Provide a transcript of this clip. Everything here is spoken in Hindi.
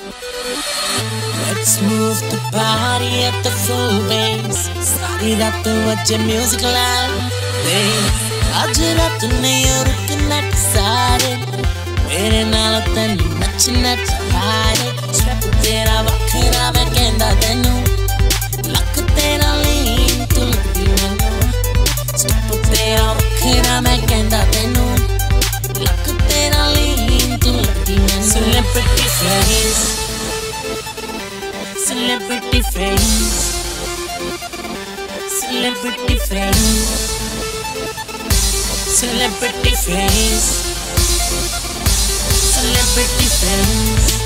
Let's move the party at the full bass. Started up to watch your music loud. आज रात नहीं रुकना decided. मेरे नाल तेनू नचना चाहिए. Step तेरा वखरा मैं कहंदा तेनू. लक तेरा लीन तू लगदी मैनू. Step तेरा वखरा मैं कहंदा तेनू. लक तेरा लीन तू लगदी मैनू. Celebrity face. Celebrity face. Celebrity face. Celebrity face. Celebrity face.